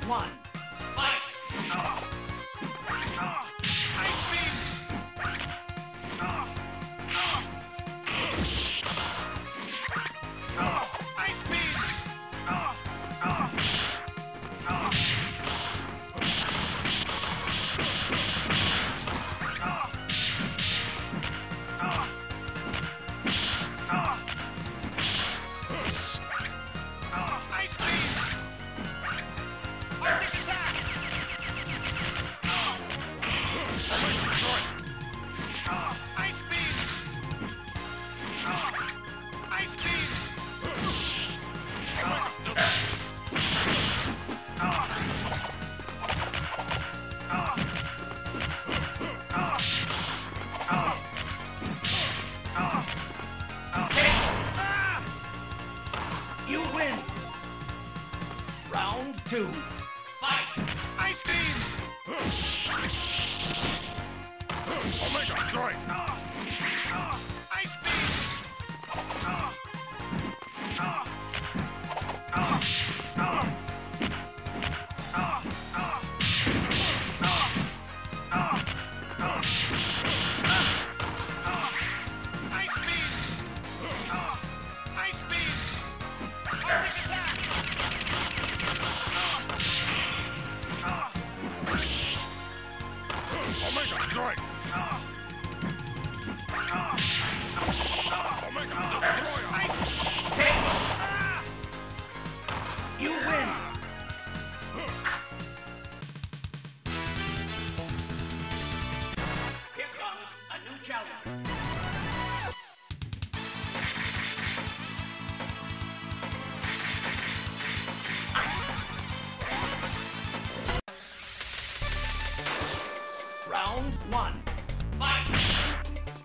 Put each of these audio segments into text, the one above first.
one. Fight! Ice beam! Ice beam! Ice beam! Arctic attack! Ice beam! Ice beam! You win. Round two. Fight! Ice beam! Omega Strike! Ice beam! Ice beam! Ice beam! Arctic attack! Omega Strike! Omega Destroyer! You win. Here comes a new challenger. Round one. Fight!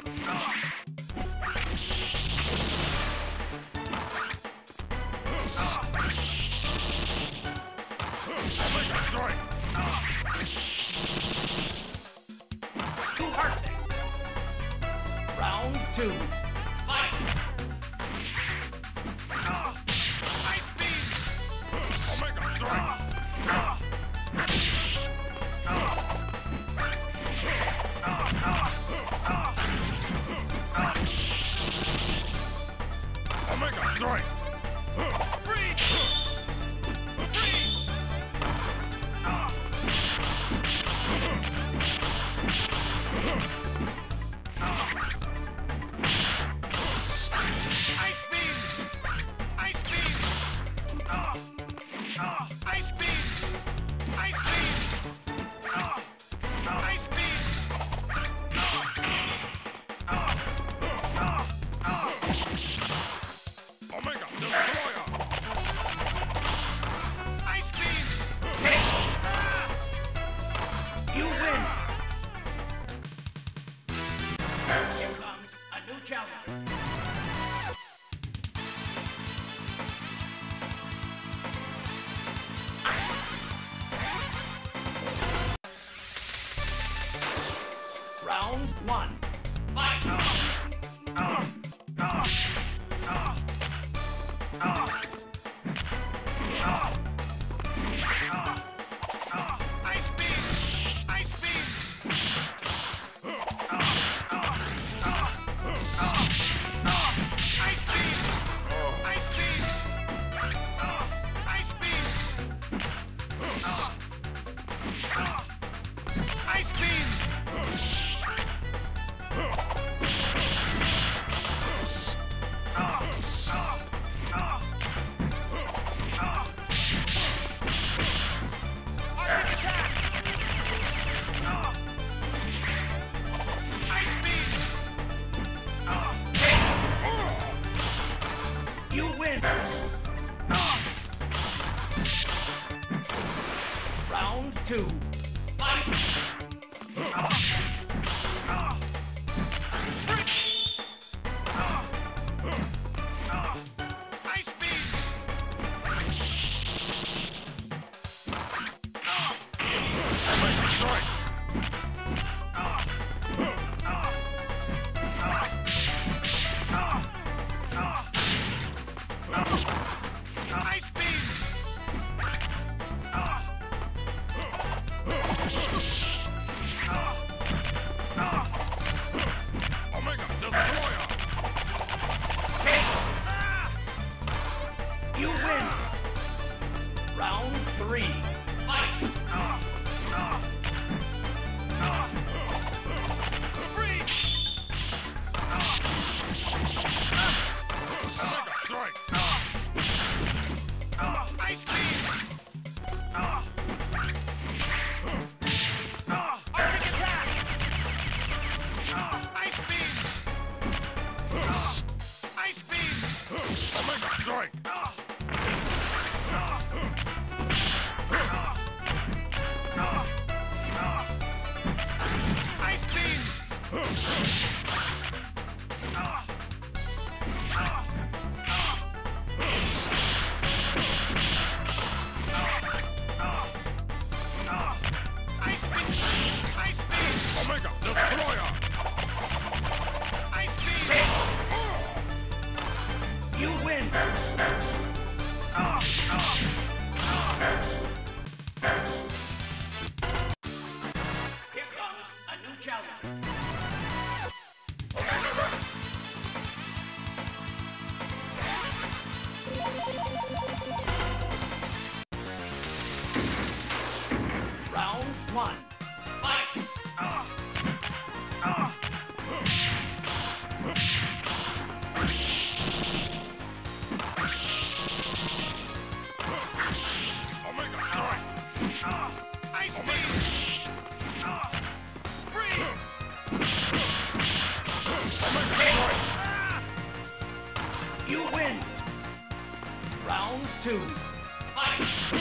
Omega Strike! Too hard. Round two. Fight! Ice beam! Omega Strike! Omega Strike! Freeze! Freeze! Ice beam! Ice beam! Ice beam! Ice beam! Ice beam! Omega Destroyer! Ice beam! You win. Here comes a new challenger. Round one. Fight! Ice beam! Ice beam! Ice beam! Ice beam! Ice beam! Ice beam! Arctic attack! Ice beam! You win. Round two. Fight! Ice beam! Omega Strike! Ice beam! 3. Fight! Freeze! Omega Strike! Ice beam! Arctic attack! Ice beam! Ice beam! Omega Strike! Ice beam! Ice beam! Ice beam! Omega Destroyer! Ice beam! You win! Here comes a new challenger. Round 1. Fight! Omega Strike! Ice beam! Freeze! Omega Strike! You win! Round 2. Fight!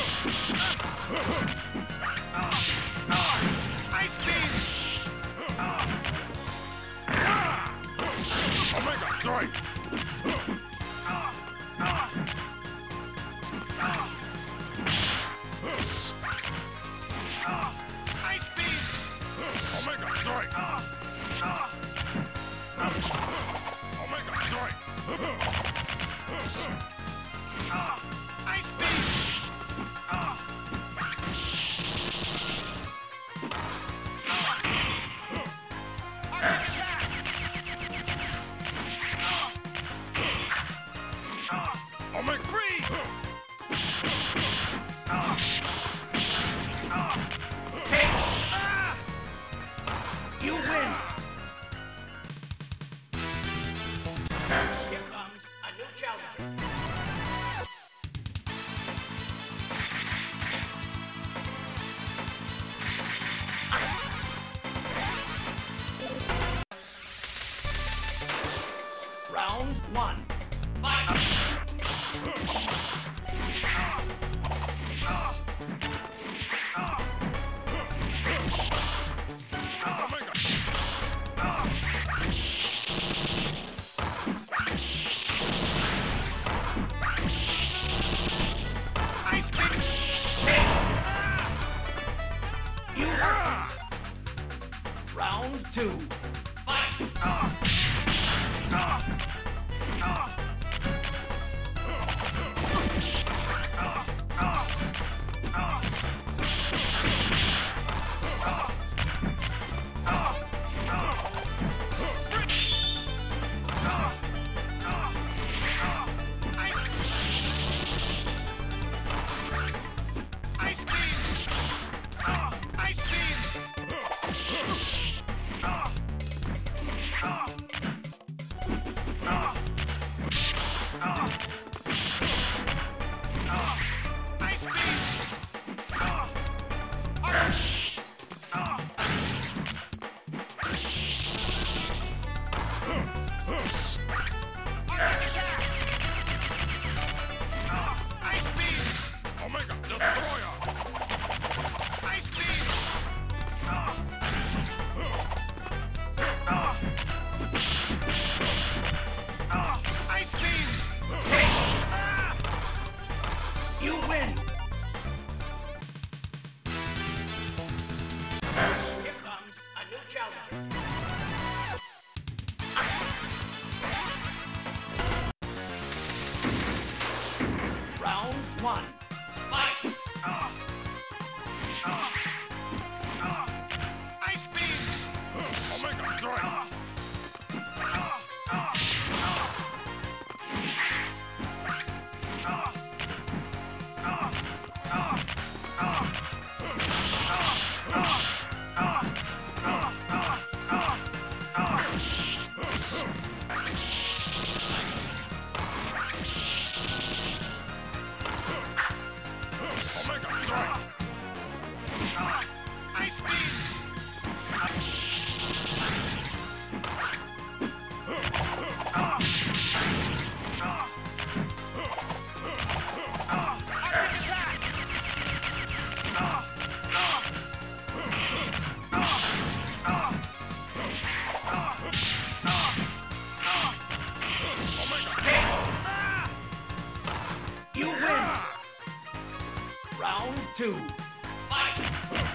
Ice beam! Omega Strike! Ice beam! Omega Strike! Omega Strike! Ice beam! Arctic attack! Omega Freeze! You win! Here comes a new challenger. Round 1. Fight! Omega! Ice beam! You win! Round 2. Fight! Ice beam! Ice Omega Destroyer! You win. Round 2. Fight.